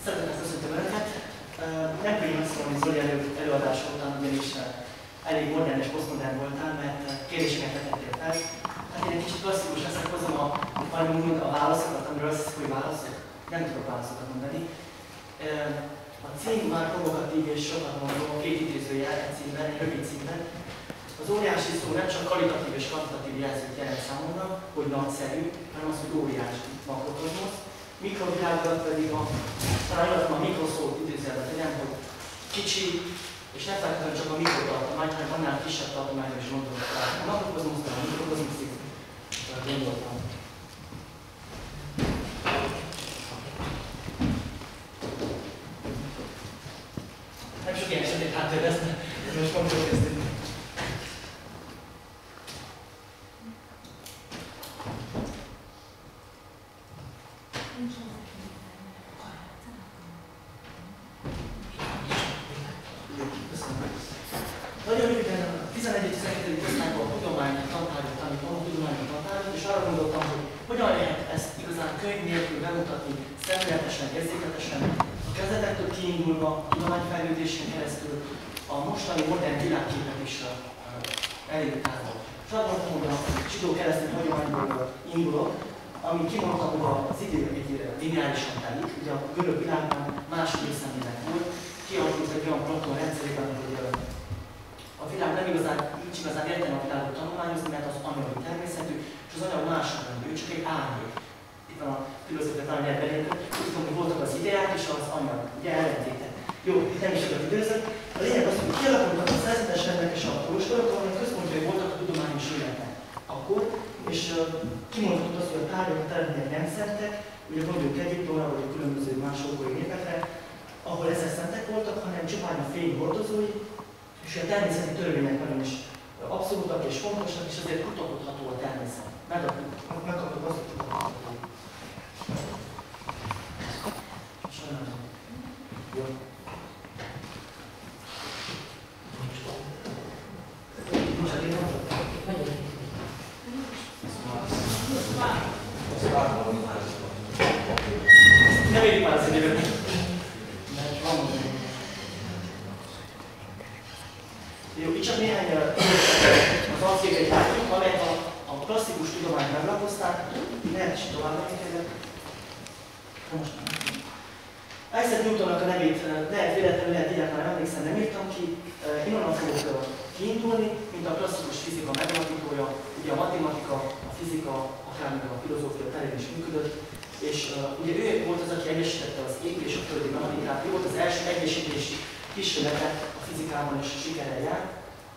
Szeretettel köszöntöm Önöket. Nem könnyű megszólalni Zoli előadása után, ugyanis elég modern és posztmodern voltál, mert kérdéseket vetettél fel. Hát én egy kicsit klasszikus leszek, hozom a válaszokat, amiről azt hiszik, hogy válaszok. Nem tudok válaszokat mondani. A cím már provokatív és sokat mondom, a két idézőjel egy címben, egy rövid címben. Az óriási szó nem csak kvalitatív és kvantitatív jelzőt jelent számomra, hogy nagyszerű, hanem az, hogy óriási makrokozmosz. Mikrovilágban pedig talán a mikroszót idézőjelben tegyen, hogy kicsi, és nem feltétlenül csak a mikrotartomány, hanem annál kisebb tartományra is gondolok. A makrokozmoszra, a mikrokozmoszig gondoltam. Nem sok ilyen esetét háttéreztem, de most pont jól kezdődni. Nagyon röviden a 11.-12. osztályban a tudományi tantárgyat tanítom, a tudományi tantárgyat, és arra gondoltam, hogy hogyan lehet ezt igazán könyv nélkül bemutatni, szemléletesen, érzékletesen, a kezdetektől kiindulva, a tudományfejlődésén keresztül, a mostani modern világképet is elég távol. És arra gondoltam, hogy a zsidó-keresztény hagyományból indulok, ami kimondta, hogy az idő egy lineárisan telik, ugye a görög világban máshogy évszemlélet volt, kialakult egy olyan Platon rendszerében, hogy a világ nem nincs igazán értelme a világot tanulmányozni, mert az anyagi természetű, és az anyag mások rendű, csak egy árnyék. Itt van a filozófia nagyon elberéltő, úgy tudom, hogy voltak az ideák és az anyag, ugye ellentétek. Jó, itt nem is sokat időzök. A lényeg az, hogy kialakultak a szerzetes rendek és a kolostorok, amelyek központjai voltak a tudományos életnek akkor, és kimondhatott az, hogy a tárgyak a területek nem szentek, ugye gondoljuk Egyiptomra vagy a különböző más ókori népekre, ahol ezek szentek voltak, hanem csupán a fény hordozói, és a természeti törvények nagyon is abszolútak és fontosak, és azért kutakodható a természet. Megkaptuk azt, hogy kutakodható. Sajnálom. Jó. Most hát én nem tudtam. Nem érik már az időben. Mert van mondani. Jó, itt csak néhány az alcégeit látjuk, amelyet a klasszikus tudományt meglapozták. Lehet is tovább megkérdezni. Most nem. Isaac Newtonnak a nevét lehet véletlenül, lehet egyáltalán emlékszem, nem írtam ki. Én onnan fogok kiindulni, mint a klasszikus fizika megalapítója. Ugye a matematika, a fizika, akár a filozófia terén is működött. És ugye ő volt az, aki egyesítette az ég és a földi mechanikát. Ő volt az első egyesítési kísérlete a fizikában, és sikerrel járt.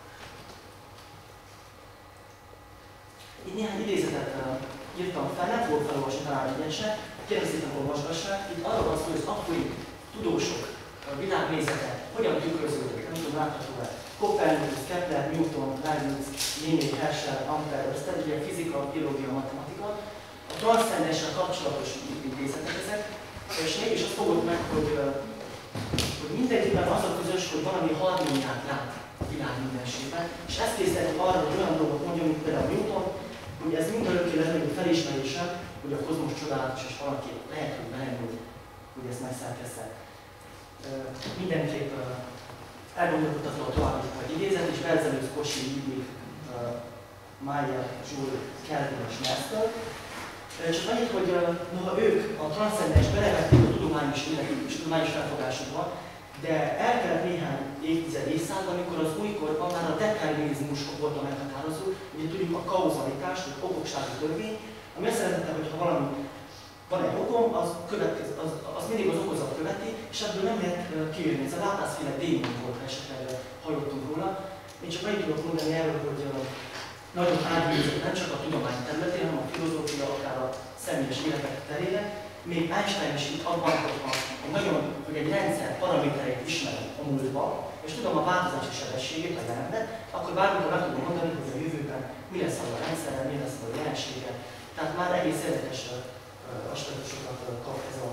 Így néhány idézetet írtam fel, nem fogok felolvasni talán egyet se, kérem szépen olvasgassák. Itt arról van szó, hogy az akkori tudósok világnézete hogyan tükröződik, nem tudom, látható-e. Copernicus, Kepler, Newton, Leibniz, Linney, Herschel, Ampere, Öszter, ugye fizika, biológia, matematika. A transzcendenssel kapcsolatos idézetek ezek, és mégis azt fogod meg, hogy mindegyikben az a közös, hogy valami harmóniát lát a világ mindenségben, és ezt készített arra, hogy olyan dolgot mondjon, mint például Newton, hogy ez mindörökké legnagyobb felismerése, hogy a kozmosz csodálatos, és valaki lehet, hogy belengúl, hogy ezt megszerkezze. Mindenképp elgondolkodtatva a további egy idézet, és Berzelius, Cauchy, Liebig, Mayer, Joule, Kelvin és Nernst. Csak annyit, hogy noha ők a transzcendens belevették a tudományos életük és tudományos felfogásukba, de el kellett néhány évszázad, amikor az újkorban már a determinizmus volt a meghatározó, ugye tudjuk a kauzalitást, vagy okoksági törvény, ami azt jelenti, hogy ha valami van egy okom, az mindig az okozat követi, és ebből nem lehet kijönni. Ez a látászféle démon volt, ha esetleg hallottunk róla. Én csak meg tudok mondani erről, hogy nagyon átgyűjtött nem csak a tudomány területén, hanem a filozófia, akár a személyes életek terére. Még Einstein is itt abban, hogy egy rendszer paramétereit ismerem a múltba, és tudom a változási sebességét a jelenben, akkor bármikor meg tudom mondani, hogy a jövőben mi lesz a rendszerrel, mi lesz a jelenséggel. Tehát már egész érdekes aspektusokat kap ez a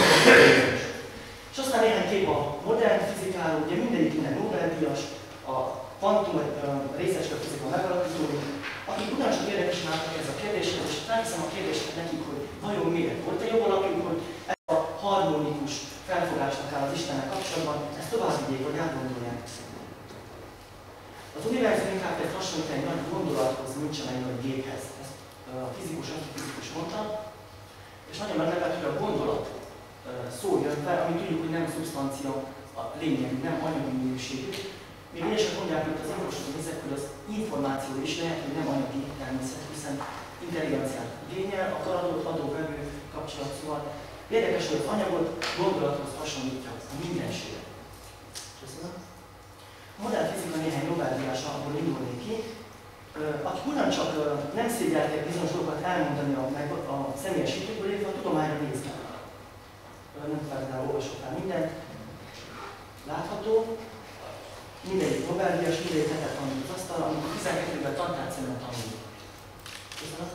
és aztán néhány kép a modern fizikáról, ugye mindegyik minden Nobel-díjas, a kvantum részecske fizika megalapítói, akik ugyancsak érdekesen álltak ez a kérdéshez, és felhiszem a kérdést nekik, hogy vajon miért? Volt-e jobb alapjuk, hogy ez a harmonikus felfogásnak áll az Istennel kapcsolatban, ezt tovább vigyék, hogy átgondolják. Az univerzum inkább egy hasonlít egy nagy gondolathoz, nincsen egy nagy géphez. Ezt a fizikus, antifizikus mondta. És nagyon meglepett, hogy a gondolat szó jön fel, ami tudjuk, hogy nem szubstancia a lényeg, nem anyagi minőségű. Még egyesek mondják, hogy az orvosok nézek, hogy az információ is lehet, hogy nem anyagi természet, hiszen intelligenciát igényel, a karadót adó-vevő kapcsolat, szóval érdekes, hogy az anyagot gondolathoz hasonlítja a mindenséget. Köszönöm. A modern fizika néhány Nobel-díjasa, abból indulnék ki, akik ugyancsak nem szégyelték bizonyos dolgokat elmondani a személyes hitükből, illetve a tudományra néznek. Nem feltétlenül olvasok fel mindent. Látható, mindegyik Nobel-díjas, mindegyik hetet tanult az asztal, amikor 12-ben tantárcemben tanult. Köszönöm.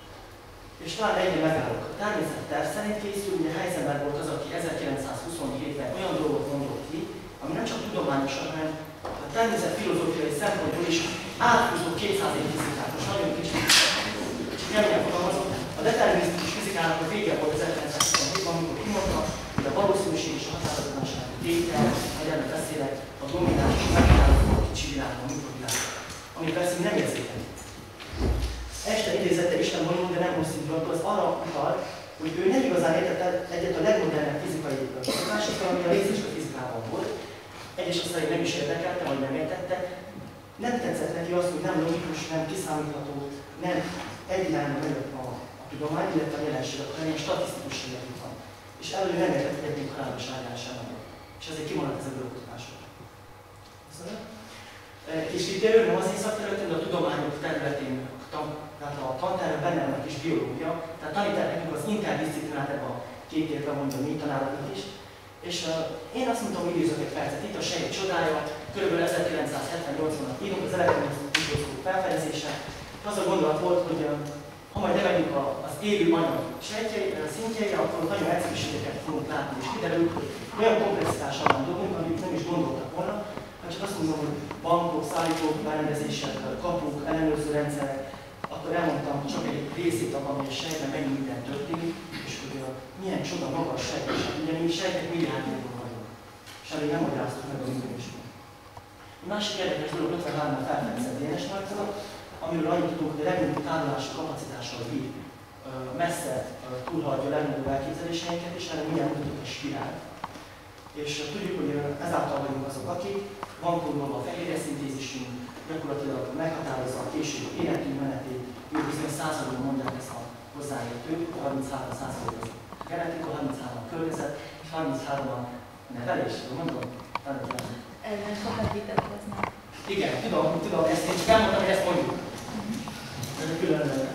És talán egyre megállok. A természetterv szerint készül, ugye Heisenberg volt az, aki 1927-ben olyan dolgot mondott ki, ami nem csak tudományosan, hanem a természetfilozófiai szempontból is átfúzó 200 év fizikát. Most nagyon kicsit keményen fogalmazott. A determinisztikus fizikának a vége volt 1927-ben, amikor kimondta, hogy a valószínűség és a határozatlanság tétel, hogy erről beszélek, a domináns és meghatározó a kicsi világban, a mikrovilágban, ami persze nem érzékelik. Este idézette Isten mondjuk, de nem most szintúrantól, az arra utal, hogy ő nem igazán értette egyet a legmodernebb fizikai kutatásokkal, ami a részecske fizikában volt. Egyes szerint nem is érdekelte, vagy nem értette. Nem tetszett neki az, hogy nem logikus, nem kiszámítható, nem egyirányban mögött a tudomány, illetve a jelenség, hanem ilyen statisztikus jellegű van. És előbb nem értett, hogy egyébként haláloságán sem van. És ezért kimaradt ezekből a kutatások. Köszönöm. És itt nem az északterületen, de a tudományok területén, tehát a tantárban benne van a kis biológia, tehát tanítják nekünk az interdisciplinát ebben a két évben, mondja mi tanárokat is. És én azt mondtam, hogy idézök egy percet, itt a sejt csodája, kb. 1978-ban írunk az elektronikus mikroszkóp felfedezése. Az a gondolat volt, hogy ha majd elmegyünk az élő anyag szintjeire, akkor nagyon egyszerűségeket fogunk látni, és kiderült, hogy olyan komplexitással van dolgunk, amit nem is gondoltak volna. Hát csak azt mondom, hogy bankok, szállítók, berendezések, kapuk, ellenőrző rendszerek, akkor elmondtam csak egy részét abban, hogy a sejtben mennyi minden történik, és hogy milyen csoda maga a sejtesek. Ugye mi sejtek milliárdjában vagyunk, és elég nem magyaráztuk meg a működésünk. A másik érdekes dolog 53-ban felfedezett DNS molekulát, amiről annyit tudunk, hogy a legnagyobb tárolási kapacitással bír, messze túlhaladja a legnagyobb elképzeléseinket, és erre mindjárt mutatunk egy spirált. És tudjuk, hogy ezáltal vagyunk azok, akik van kódolva a fehérjeszintézisünk, gyakorlatilag meghatározza a később életünk menetét, ők bizonyos százalékban mondják ezt a hozzáértők, 33% az genetika, 33 a környezet, és 33 a nevelés, mondom? Ezzel sokat vitatkoznak. Igen, tudom, ezt én csak elmondtam, hogy ezt mondjuk. Ez a külön lenne.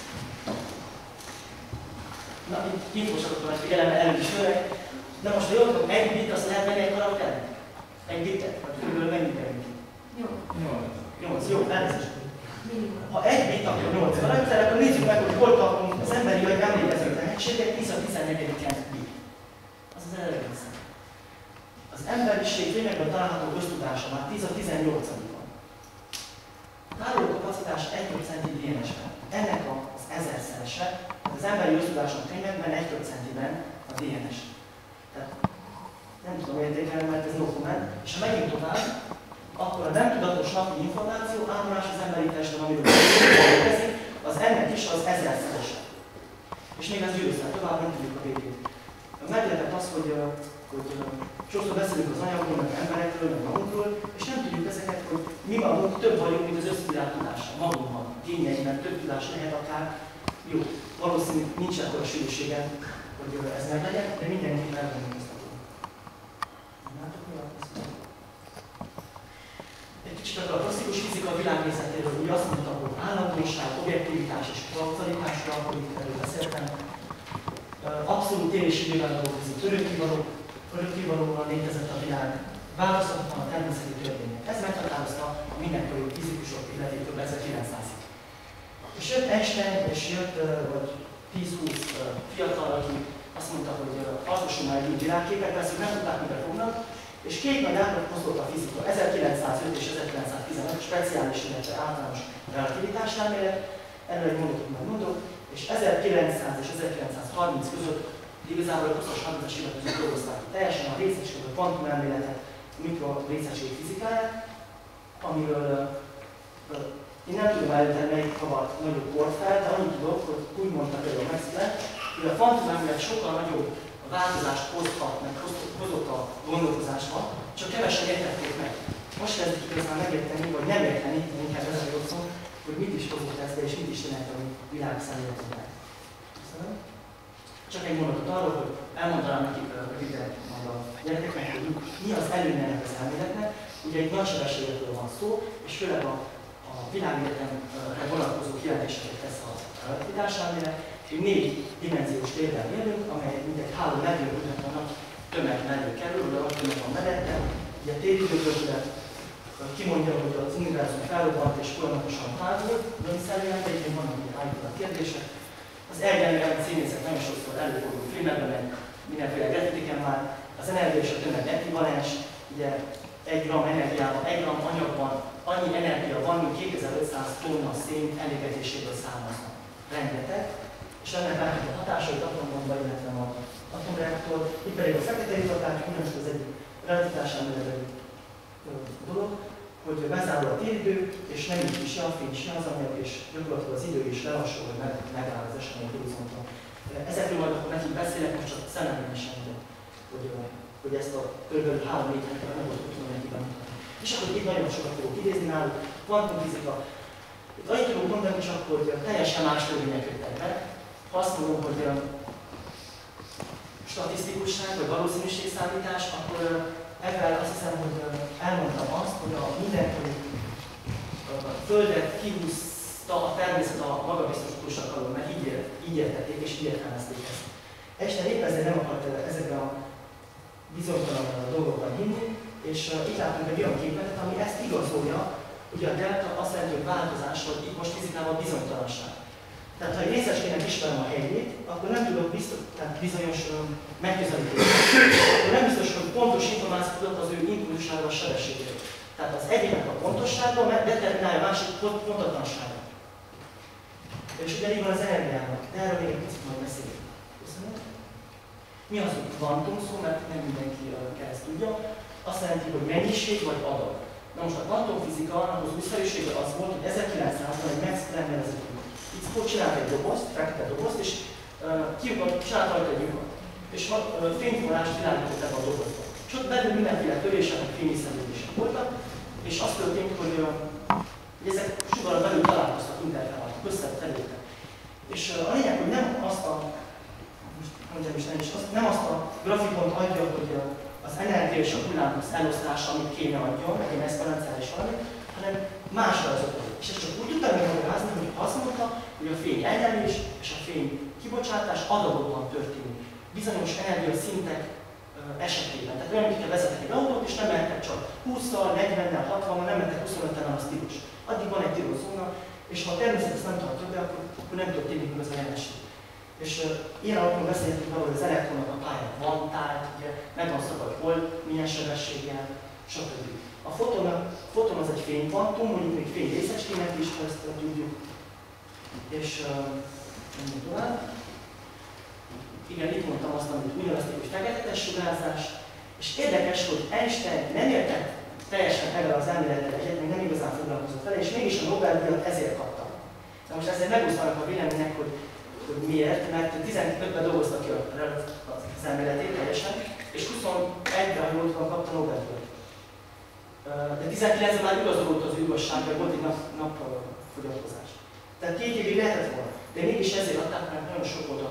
Na, itt infósakot van, hogy eleme előtt is főleg. Na most, ha jól tudom, egy bit, azt lehet venni egy karakternek? Egy bitet? Hát körülbelül mennyi kerül? 8. Jó, elnézést. Ha egy bit, akkor 8 karakter, akkor nézzük meg, hogy hol kapunk az emberi vagy emlékező tehetséget, 10-14-en bit. Az az előbb. Az emberiség lényegben található köztudása már 10-18-ban. Tároló kapacitás 1% DNS-ben. Ennek az ezerszerese, az emberi köztudások könyvekben 1%-ben a DNS. Tehát nem tudom értékelni, mert ez dokument. És ha megint tovább, akkor a nem tudatos napi információ áramlás az emberi testben, amiről érkezik, az ennek is az ezerszerese. És még ez gyűlöztel tovább, nem tudjuk a végét. Meglepett az, hogy sokszor beszélünk az anyagról, meg emberekről, meg magunkról, és nem tudjuk ezeket, hogy mi magunk több vagyunk, mint az összvilág tudása. Magunkban, tényeiben több tudás lehet akár. Jó, valószínűleg nincs ekkora sűrűsége, hogy ez meglegyen, de mindenki elvenni ezt a egy kicsit akkor a klasszikus fizika világnézetéről úgy azt mondtam, hogy állandóság, objektivitás és kauzalitásra, amit erről beszéltem. Abszolút tér és időben dolgozik, örökkévalóan létezett a világ, változtatlan a természeti törvények. Ez meghatározta a mindenkori fizikusok életétől 1900-ig. És jött Einstein, és jött vagy 10-20 fiatal, aki azt mondta, hogy alkossunk már egy világképet, persze nem tudták, mivel fognak, és két nagy ágat hozott a fizika, 1905 és 1915 speciális, illetve általános relativitás elmélet, erről egy mondatot megmondok, és 1900 és 1930 között Igazából a 20-as, 30-as években dolgozták ki teljesen a részecskét, a kvantumelméletet, a mikrorészecskét fizikáját, amiről én nem tudom előtte melyik kavart nagyobb kort fel, de annyit tudok, hogy úgy mondta például Maxwell, hogy a kvantumelmélet sokkal nagyobb változást hozhat, meg hozott a gondolkozásban, csak kevesen értették meg. Most kezdik igazán megérteni, vagy nem érteni, inkább ez a jó szó, hogy mit is hozott ezt be, és mit is jelent a világszemléletben. Köszönöm. Csak egy mondatot arról, hogy elmondanám nekik röviden majd a gyerekeknek, hogy mi az előnye ennek az elméletnek. Ugye egy nagy sebességekről van szó, és főleg a világegyetemre vonatkozó kijelentéseket tesz a relativitás elmélet. Egy 4 dimenziós térben élünk, amely mindegy háló mellől mutatnak tömeg mellé kerül, vagy a tömeg van mellette. Ugye a téridőtörténet kimondja, hogy az univerzum felrobbant és folyamatosan tágul, önszerűen, de így vannak ilyen állítólag kérdések. Az egyenlően színészek nagyon sokszor előfordul filmekben, meg mindenféle graffitiken már. Az energia és a tömeg ekvivalens, ugye 1 gram energiában, 1 gram anyagban annyi energia van, mint 2500 tonna szén elégetéséből származnak. Rengeteg. És ennek látjuk a hatásait atombomba, illetve az atomreaktor. Itt pedig a fekete lyukat látjuk, ugyanis az egyik relativitás elméletű dolog, hogy bezárul a téridő, és nem így se a fény, se az anyag, és gyakorlatilag az idő is lelassul, hogy megáll az esemény horizonton. Ezekről majd akkor nekik beszélek, most csak szemleményesen, hogy ezt a kb. 3-4 hetet nem volt tudom neki bemutatni. És akkor itt nagyon sokat fogok idézni náluk, kvantumfizika. Itt annyit tudok mondani csak, hogy teljesen más törvények jöttek be. Ha azt mondom, hogy statisztikusság vagy valószínűségszámítás, akkor ezzel azt hiszem, hogy elmondtam azt, hogy mindenkori Földet kihúzta a természet a magabiztosítósak alól, mert így értették és így értelmezték ezt. Este épp ezzel nem akart ezekben a bizonytalan dolgokban hinni, és itt látunk egy olyan képletet, ami ezt igazolja. Ugye a delta azt jelenti, hogy változás, hogy itt most fizikában bizonytalanság. Tehát ha egy részecskének ismerem a helyét, akkor nem tudok bizonyos megközelítést. Akkor nem biztos, hogy pontos információt tudok az ő impulzusáról, a sebességéről. Tehát az egyiknek a pontossága determinálja a másik pontatlansága. És ugyanígy van az energiának, de erről még egy picit majd beszélünk. Köszönöm. Mi az, hogy kvantum szó, mert nem mindenki ezt tudja. Azt jelenti, hogy mennyiség vagy adag. Na most a kvantumfizika az újszerűsége az volt, hogy 1900-ban egy Max Planck nevezetű fickó csinált egy dobozt, fekete dobozt, és csinált rajta egy lyukat. És fényforrást világított ebbe a dobozba. És ott belül mindenféle törések, meg fényészlelődések voltak, és az történt, hogy ezek sugarak belül találkoztak, interferáltak, összefeléptek. És a lényeg, hogy nem azt a, nem azt a grafikont adja, hogy az energia és a hullámhossz eloszlása, amit kéne adjon, meg egy exponenciális valami, hanem másra az ötlet. És ezt csak úgy tudtam megmagyarázni, hogy azt mondta, hogy a fény elnyelés és a fény kibocsátás adagokban történik. Bizonyos energiaszintek esetében. Tehát olyan, mintha vezetek egy autót, és nem mehetek csak 20-szal, 40-nel, 60-nal, nem mehetek 25-nel, az tilos. Addig van egy tilos zóna, és ha a természet ezt nem tartja be, akkor nem történik meg az a jelenség. És ilyen alapon beszéltünk arról, hogy az elektronok a pályán van tárt, ugye, meg van szabad hol, milyen sebességgel, stb. A foton az egy fénykvantum, mondjuk még fény részecskének is, ha ezt tudjuk. És menjünk tovább. Igen, itt mondtam azt, amit úgy nevezték, hogy feketetes sugárzás. És érdekes, hogy Einstein nem értett teljesen ebben az elmélettel egyet, még nem igazán foglalkozott vele, és mégis a Nobel-díjat ezért kapta. Na most ezért megosztanak a vélemények, hogy miért, mert 15-ben dolgozta ki az elméletét teljesen, és 21-ben, ha jól tudom, kapta Nobel-díjat. De 19-ben már igazolult az igazság, mert volt egy napfogyatkozás. Tehát 2 évig lehetett volna, de mégis ezért adták, mert nagyon sok volt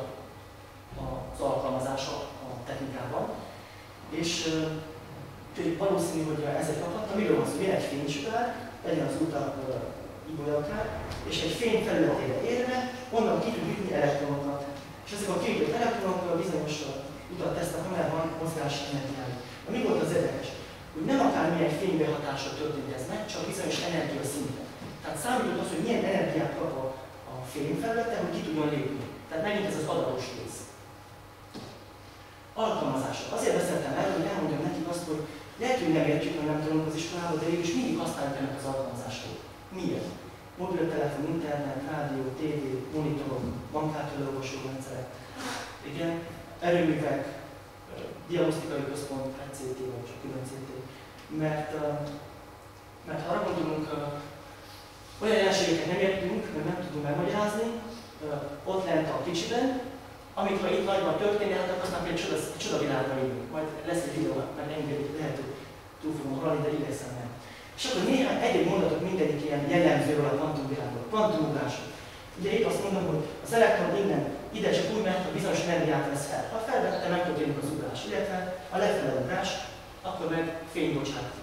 az alkalmazása a technikában. És valószínű, hogy ezért kaphatta, miről van szó, hogy egy fénysugár, legyen az ultra ibolyakár, és egy fény felületére érve, onnan ki tud jutni elektronokat. És ezek a kiütött elektronokkal bizonyos utat tesznek, amelyek van mozgás energiája. Mi volt az érdekes? Hogy nem akármilyen fénybehatásra történik ez meg, csak bizonyos energiaszinten. Tehát számított az, hogy milyen energiát kap a fényfelülete, hogy ki tudjon lépni. Tehát megint ez az adagos rész. Alkalmazások. Azért beszéltem erről, hogy elmondjam nekik azt, hogy lehet, hogy nem értjük, hogy nem tanulunk az iskolában, de mégis mindig használjuk ennek az alkalmazásokat. Miért? Mobiltelefon, internet, rádió, tévé, monitorok, bankkártyaolvasó rendszerek. Igen. erőművek, diagnosztikai központ, CT vagy csak külön CT. Mert ha arra gondolunk, olyan jelenségeket nem értünk, mert nem tudunk megmagyarázni, ott lent a kicsiben, amit ha itt nagyban történne, hát akkor aztán egy csodavilágra élünk. Majd lesz egy videó, mert engem lehet, hogy túl fogom haladni, de igazán nem. És akkor néhány egy-egy mondatot mindegyik ilyen jellemzőről a kvantumvilágról, kvantumugrások. Ugye itt azt mondom, hogy az elektron innen ide csak úgy mehet, hogy bizonyos energiát vesz fel. Ha felvette, megtörténik az ugrás, illetve a lefele ugrás, akkor meg fény bocsátik.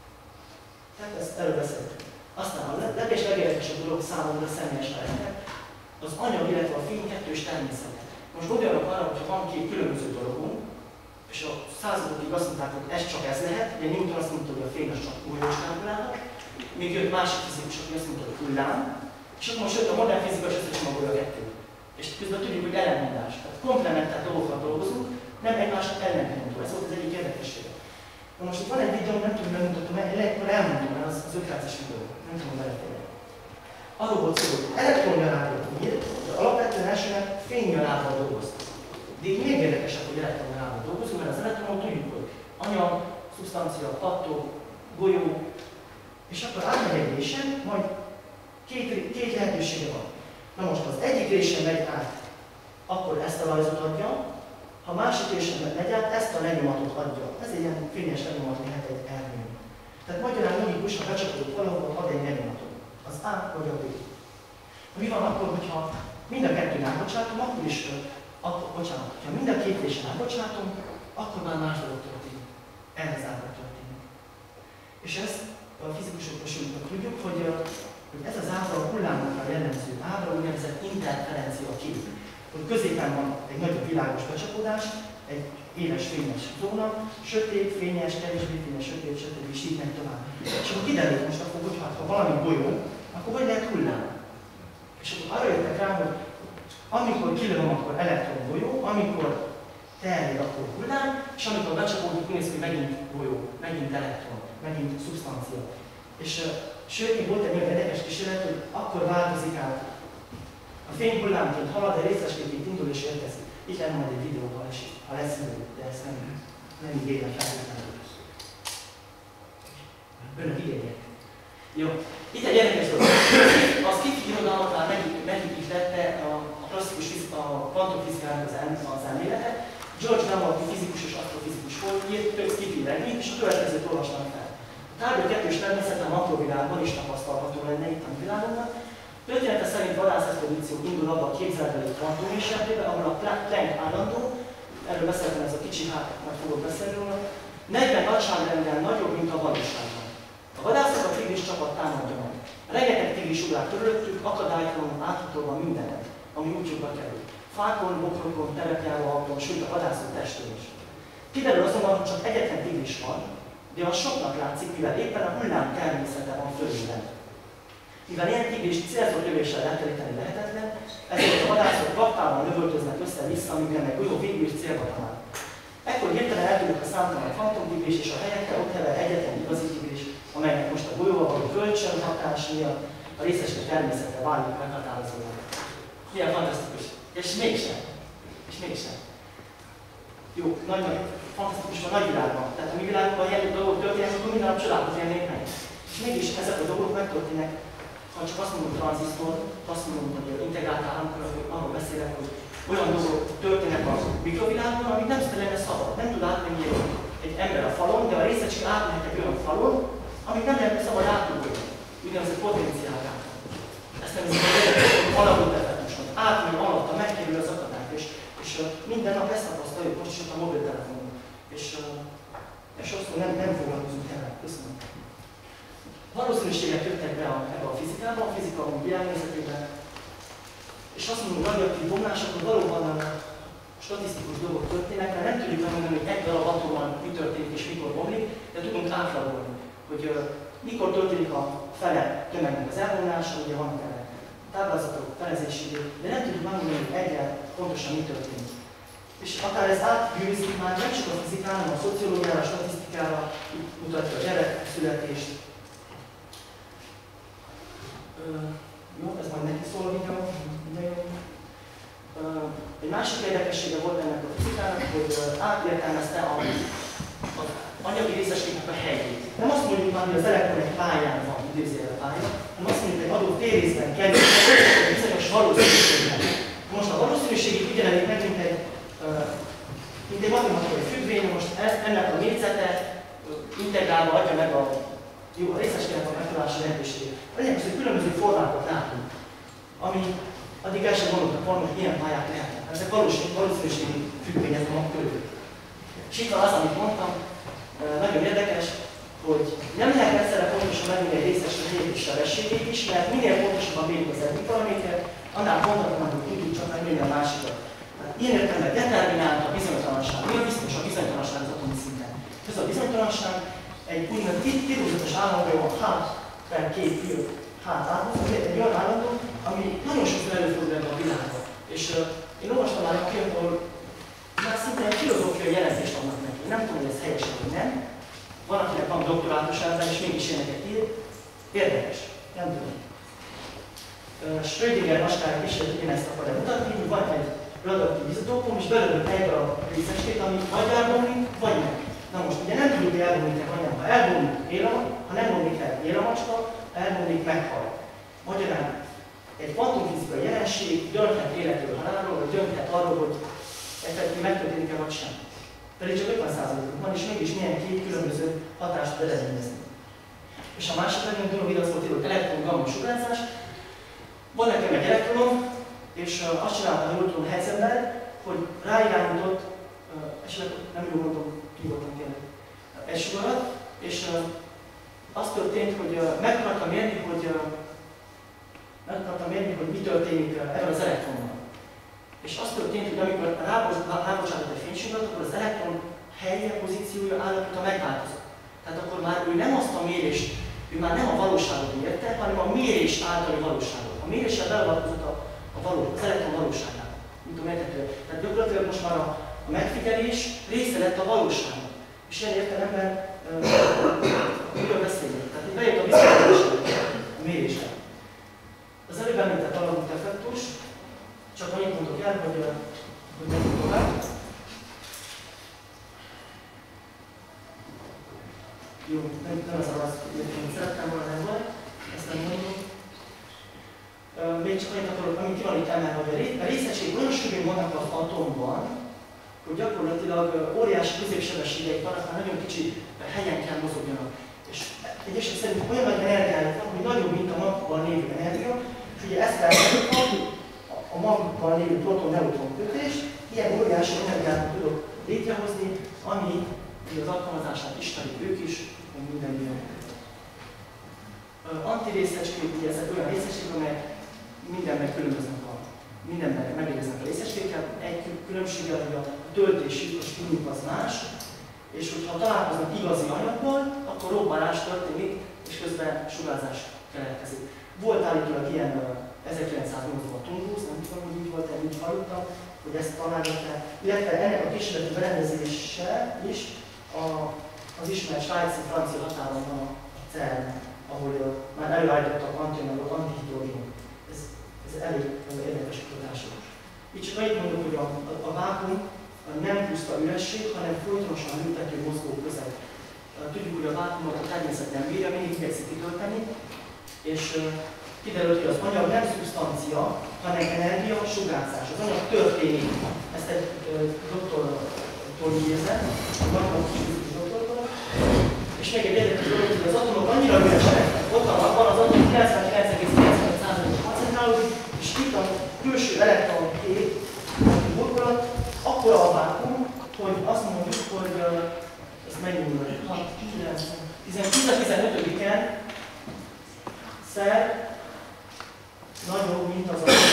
Tehát ezt erről beszéltünk. Aztán a legérdekesebb dolog számomra személyes lehetnek, az anyag, illetve a fény kettős természete. Most gondoljanak arra, hogy van két különböző dologunk, és a századokig azt mondták, hogy ez csak ez lehet, ugye Newton azt mondta, hogy a fény az csak golyócskán hullálnak, még jött másik fizikus, aki azt mondta, hogy hullám, és akkor most jött a modern fizika, és összecsomagolja a kettőt. És közben tudjuk, hogy ellenmondás. Tehát komplementált dolgokat dolgozunk, nem egymásnak ellenmondó. Ez volt az egyik érdekessége. Na most itt van egy videó, nem tudom, megmutatom, akkor elmondom, mert az 5 perces videó. Nem tudom beleférni. Arról volt szó, hogy elektronnyalával írt, de alapvetően elsőnek fénynyalával dolgoztak. De így még érdekesebb, hogy elektronnyalával dolgozunk, mert az elektronok tudjuk, hogy anyag, szubstancia, pattog, golyó, és akkor átmegy egy résen, majd két lehetősége van. Na most az egyik résen megy át, akkor ezt a rajzot adja, ha a másik résen megy át, ezt a lenyomatot adja. Ez egy ilyen fényes lenyomat lehet egy erőn. Tehát magyarán logikusan becsapódott valahol ad egy lenyomatot. Az A vagy a B. Mi van akkor, hogyha mind a kettőn átbocsátom, akkor is, bocsánat, ha mind a két résen átbocsátom, akkor már más dolog történik. Ehhez ábra történik. És ezt a fizikusok most tudjuk, hogy ez az ábra a hullámokra jellemző ábra, úgynevezett interferencia kép. Hogy középen van egy nagyobb világos becsapódás, egy éles fényes zóna, sötét, fényes, kevésbé fényes, sötét, és így megy tovább. És akkor kiderült most akkor, hogy ha valami golyó, akkor hogy lehet hullám? És akkor arra jöttek rá, hogy amikor kilövöm, akkor elektron golyó, amikor terjed, akkor hullám, és amikor becsapódik, úgy néz ki, hogy megint golyó, megint elektron, megint szubstancia. És sőt, még volt egy olyan érdekes kísérlet, hogy akkor változik át. A fény hullámként halad, de részesképpként indul és érkezik. Itt lenne majd egy videóval is, ha lesz idő, de ezt nem ígérem feltétlenül. Önök ígérjék. Jó. Itt egy érdekes dolog. A sci-fi irodalmat már megépítette a klasszikus kvantumfizikának az elméletet. George Gamow fizikus és asztrofizikus volt, írt több sci-fi regényt, és a következőt olvastam fel. A tárgyak kettős természet a makrovilágban is tapasztalható lenne itt a világunkban. Története szerint vadászexpedíciók indul abba a képzelbeli kvantumésletébe, ahol a Planck állandó, erről beszéltem, ez a kicsi, hát majd fogok beszélni róla, 40 nagyságrendel nagyobb, mint a valóságban. A vadászok a tigris csapat támadja meg. Rengeteg tigris ugrál körülöttük, akadálytalanul áthatolva mindenen, ami útjukba kerül. Fákon, bokrokon, terepjáróautón, sőt a vadászok testén is. Kiderül azonban, hogy csak egyetlen tigris van, de az soknak látszik, mivel éppen a hullám természete van fölülben. Mivel ilyen tigris célzott lövéssel elteríteni lehetetlen, ezért a vadászok vaktában lövöldöznek össze-vissza, amíg ennek golyó végül is célba talál. Ekkor hirtelen eltűnik a számtalan fantomtigris, és a helyekre ott hever egyetlen igazi tigris, amelynek most a golyóval való kölcsönhatás miatt a részecske természete válik meghatározóan. Milyen fantasztikus! És mégsem. És mégsem. Jó, nagy fantasztikus van nagy világban. Tehát a mi világunkban ilyen dolgok történnek, akkor minden nap csodálkozni élnék meg. És mégis ezek a dolgok megtörténnek. Ha csak azt mondom tranzisztor, azt mondom, hogy integrált államkör, arról beszélek, hogy olyan dolgok történnek a mikrovilágban, amit nem lenne szabad. Nem tud átmenni egy ember a falon, de a részecske átmehet egy olyan falon, amit nem lehet szabad átugolni. Úgynevezett potenciálát. Ezt nem hiszem, alapult effektuson. Átmegy alatta, megkerül az akadályt, és minden nap ezt tapasztaljuk, most is ott a mobiltelefonon. És sokszor nem foglalkozunk el. Köszönöm. Valószínűségek jöttek be ebbe a fizikába, a fizika világnézetében, és azt mondom, hogy radioaktív bomlások, hogy valóban statisztikus dolgok történnek, mert nem tudjuk megmondani, hogy egy darab atomban mi történik és mikor bomlik, de tudunk átlagolni, hogy mikor történik a fele tömegnek az elvonása, ugye vannak erre táblázatok, felezési idő, de nem tudjuk megmondani, hogy egyel pontosan mi történik. És akár ez átgyűrűzik már nem csak a fizikára, hanem a szociológiára, a statisztikára, mutatja a gyerek születést. Jó, ez majd neki szól a videó. Egy másik érdekessége volt ennek a fizikának, hogy átértelmezte az anyagi részecskéknek a helyét. Nem azt mondjuk már, hogy az elektron egy pályán van, idézőjelben pálya, hanem azt mondjuk, hogy egy adott térrészben kerül egy bizonyos valószínűségben. Most a valószínűségét úgy jelenik meg, mint egy matematikai függvény, most ennek a négyzete integrálva adja meg a részecskének a megtalálási lehetőségét. A lényeg az, hogy különböző formákat látunk, ami addig el sem gondoltak volna, hogy ilyen pályák lehetnek. Ezek valószínűségi függvények vannak körül. És itt van az, amit mondtam, nagyon érdekes, hogy nem lehet egyszerre pontosan megmondani egy részecske helyét és sebességét is, mert minél pontosabban mérjük az egyik paramétert, annál pontosabban tudjuk csak megmérni a másikat. Ilyen értelemben determinálta a bizonytalanság. Mi a biztos a bizonytalanság az atomi szinten? Ez a bizonytalanság egy úgynevezett titulzatos állandó H per 2 H állandó, egy olyan állandó, ami nagyon sokszor előfordul ebben a világban. És én olvastam már a könyvből, már szinte egy filozófiai jelentést adnak neki. Nem tudom, hogy ez helyes vagy nem. Van, akinek van doktorátus ebben, és mégis ilyeneket ír. Érdekes. Nem tudom. Schrödinger maskára kísérlet ugyanezt akarja mutatni, hogy van egy radioaktív izotópum, és belőlük egy darab részecskét, ami vagy elbomlik, vagy meg. Na most ugye nem tudjuk, hogy elbomlik-e vagy nem. Ha elbomlik, ha nem bomlik el, él a macska, ha elbomlik, meghal. Magyarán egy kvantumfizikai jelenség dönthet életről, halálról, vagy dönthet arról, hogy effektív megtörténik-e vagy sem. Pedig csak 50%-uk van, és mégis milyen két különböző hatást tud eredményezni. És a másik nagyon dolog az volt, hogy elektron-gamma sugárzás. Van nekem egy elektronom, és azt csináltam, hogy jól tudom Heisenberg, hogy ráirányított, esetleg nem jól mondom, nyugodtan kérlek, egy sugarat, és az történt, hogy meg akartam mérni, hogy mi történik ebben az elektronnal. És az történt, hogy amikor rábocsátott egy fénysugarat, akkor az elektron helye, pozíciója, állapota megváltozott. Tehát akkor már ő nem azt a mérést, ő már nem a valóságot mérte, hanem a mérés általi valóságot. A méréssel beavatkozott az elektron valóságába. Mint tudom, értető. Tehát gyakorlatilag most már a megfigyelés része lett a valóságnak. És ilyen értelemben miről beszélünk? Tehát itt bejött a visszatérésre, a mérésre. Az előbb említett alagút effektus, csak annyit mondok el, hogy menjünk tovább. Jó, nem az az, hogy szerettem volna, nem volt, ezt nem mondom. Még csak annyit akarok, amit ki van itt emelve, hogy a részecskék olyan sűrűn vannak az atomban, hogy gyakorlatilag óriási középsebességeik vannak, már nagyon kicsi helyen kell mozogjanak. És egyesek szerint olyan nagy energiájuk van, hogy nagyobb, mint a magukban lévő energia, és ugye ezt elmondjuk, a magukban lévő proton-neutron kötést, ilyen óriási energiát tudok létrehozni, ami az alkalmazását ismerik ők is, meg minden ilyen. Antirészecskék, ugye ezek olyan részecskék, amelyek mindenben különböznek mindenben megérkeznek a részecskékkel. Egy különbséggel, hogy a töltési a spinjuk az más, és hogyha találkoznak igazi anyagból, akkor robbanás történik, és közben sugárzás keletkezik. Volt állítólag ilyen 1980-ban Tungusz, nem tudom, hogy így volt, úgy hallottam, hogy ezt találgatták, illetve ennek a kísérleti berendezése is az ismert svájci-francia határon van a CERN, ahol már előállítottak antianyagok, antihidrogénok. Ez elég érdekes kutatások. Itt csak annyit mondok, hogy a vákuum nem puszta üresség, hanem folytonosan működő mozgó közeg. Tudjuk, hogy a vákuumot a természet nem bírja, mindig igyekszik kitölteni, és kiderült, hogy az anyag nem szubstancia, hanem energia, sugárzás. Az anyag történik. Ezt egy doktortól idézett, egy matematikus doktortól. És még egy érdekes dolog, hogy az atomok annyira üresek, ott van az atom 99,95%-ot koncentrálódik, és itt a külső elektron kép, burkolat, akkora a vákuum, hogy azt mondjuk, hogy ez mennyi múlva? 10-15-en szer nagyobb, mint az atom.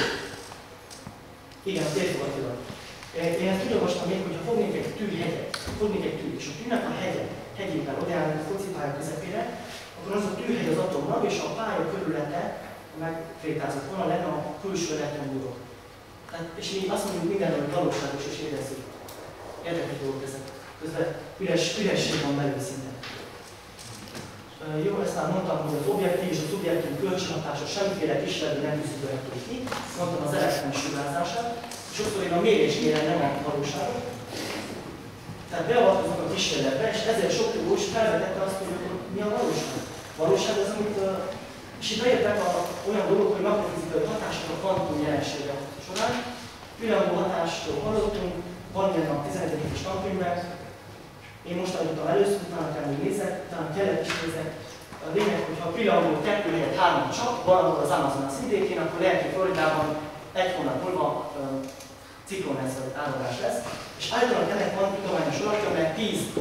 Igen, a térfogatilag. Én ezt úgy olvastam még, hogyha fognék egy tűhegyet, és a tűnek a hegyében odaállunk a focipálya közepére, akkor az a tűhegy az atomnak, és a pálya körülete megfétázott volna lenne a külső elektronbúrok. És mi azt mondjuk mindenről valóságos és érezzük. Érdekes dolgok ezek. Közben üresség van belül szinten. Jó, ezt már mondtam, hogy az objektív és a szubjektív kölcsönhatása semmiféle kísérletben nem küszöbölhető ki. Mondtam az elektromos sugárzását. Sokszor én a mérésmére nem a valóságot. Tehát beavatkozunk a kísérletbe, és ezért sok tudós felvetette azt, hogy mi a valóság. Valóság az, amit és itt bejöttek olyan dolgok, hogy makrofizikai hatások a kvantum jelenségek során. Pillangó hatásról hallottunk, van ilyen a 11. tankönyvben. Én most adottam először, utána kell még nézek, utána kellett is nézek. A lényeg, hogyha a pillangó 2 helyett 3 csak, valahol az Amazonas vidékén, akkor lehet, hogy Floridában egy hónap múlva ciklonesz vagy áradás lesz. És általában ennek van tudományos alapja, mert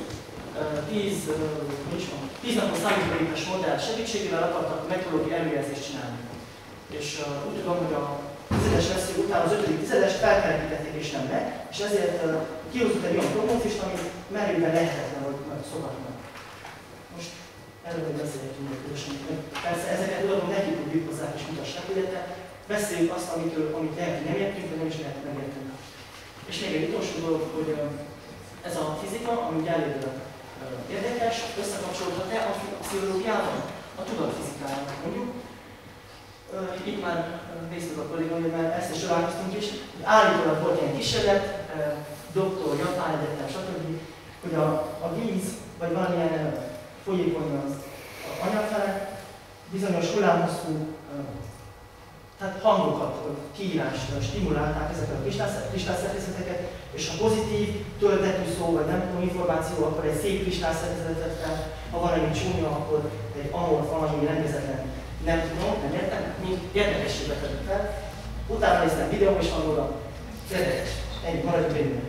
10 napos számítógépes modell segítségével akartak meteorológiai előjelzést csinálni. És úgy tudom, hogy a 10-es veszély után az 5. tizedest felkerekítették és nem le, és ezért kihozott egy olyan prognózist, ami merőben lehetetlen, vagy szokatlan. Most erről még beszélhetünk különösen. Persze ezeket tudom, nekik tudjuk hozzá és mutassák, illetve beszéljük azt, amit lehet, hogy nem értünk, vagy nem is lehet, hogy megértünk. És még egy utolsó dolog, hogy ez a fizika, ami elég érdekes, összekapcsolódhat-e a pszichológiával, a tudatfizikájával mondjuk. Itt már néztük a kolléganőt, mert ezt is találkoztunk is. Állítólag volt ilyen kísérlet, doktor, japán egyetem, stb., hogy a víz, vagy valamilyen folyékony az anyagfele, bizonyos hullámhosszú tehát hangokat, kiírást stimulálták ezeket a kristályszerkezeteket, és a pozitív töltetű szó, vagy nem tudom, információ, akkor egy szép kristályszerkezetet fel, ha van egy csúnya, akkor egy amorf, valami rendezetlen. Nem tudom, nem értem, mint érdekességbe tettük fel. Utána néztem videó, és van róla. Érdekes. Ennyi, maradjunk benne.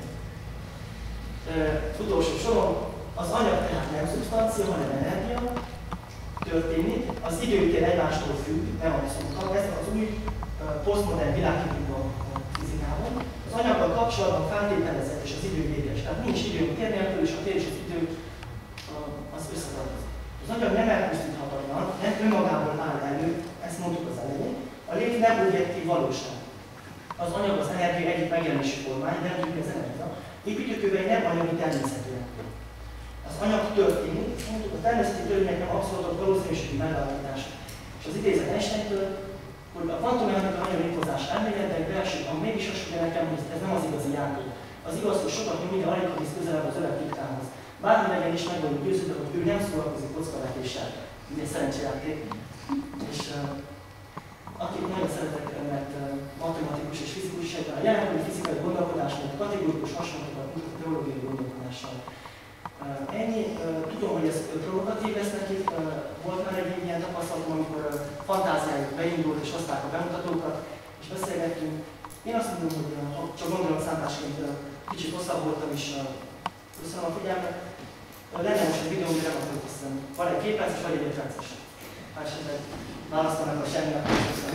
Utolsó soron, az anyag tehát nem szubstancia, hanem energia. Történik, az időtér egymástól függ, nem abszolút. Ez az új posztmodern világképünk a fizikában. Az anyaggal kapcsolatban feltételezett és az idő véges. Tehát nincs időnk tér nélkül, és a tér és az idő az összetartozik. Az anyag nem elpusztíthatatlan, nem önmagából áll elő, ezt mondtuk az elején. A lét nem objektív valóság. Az anyag az energia egyik megjelenési formája, nem tudjuk az energia. Építőkövei nem anyagi természetűek. Az anyag történik, mondtuk, a természeti törvények nem abszolút valószínűségi megállapítása. És az idézet Einsteintől, hogy a kvantummechanika anyagrékozás elméletben beesik, ami mégis azt mondja nekem, hogy ez nem az igazi játék. Az igaz, hogy sokat nyomja, alig ha visz közelebb az öreg diktához. Bármi legyen is meg vagyunk győződve, hogy ő nem szórakozik kockavetéssel. Ugye szerencsejáték. És akik nagyon szeretek, mert matematikus és fizikus is egyben a jelenkori fizikai gondolkodás, mert kategórikus hasonlatokat mutat a teológiai gondolkodással. Ennyi. Tudom, hogy ez provokatív lesz nekik. Volt már egy ilyen tapasztalatom, amikor fantáziájuk beindult és hozták a bemutatókat, és beszélgettünk. Én azt mondom, hogy csak gondolatszámlásként kicsit hosszabb voltam is. Köszönöm a figyelmet. Lenne most egy videó, amire nem akarok hiszem. Van egy 2 perces, vagy egy 5 perces. Ha esetleg választanak a semminek, köszönöm.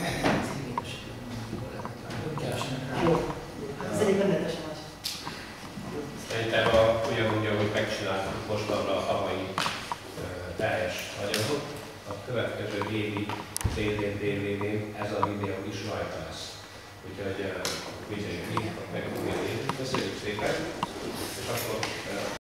Jó. Ez egyik rendeltesen más. Szerintem ugyanúgy, ahogy megcsináltuk mostanra a havai teljes anyagot, a következő évi DVD-n ez a videó is rajta lesz. Úgyhogy figyeljünk ki, meg fogja nézni. Köszönjük szépen, és akkor